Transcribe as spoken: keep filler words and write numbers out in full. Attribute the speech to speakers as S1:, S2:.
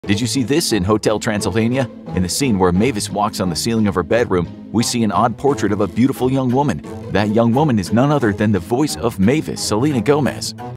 S1: Did you see this in Hotel Transylvania? In the scene where Mavis walks on the ceiling of her bedroom, we see an odd portrait of a beautiful young woman. That young woman is none other than the voice of Mavis, Selena Gomez.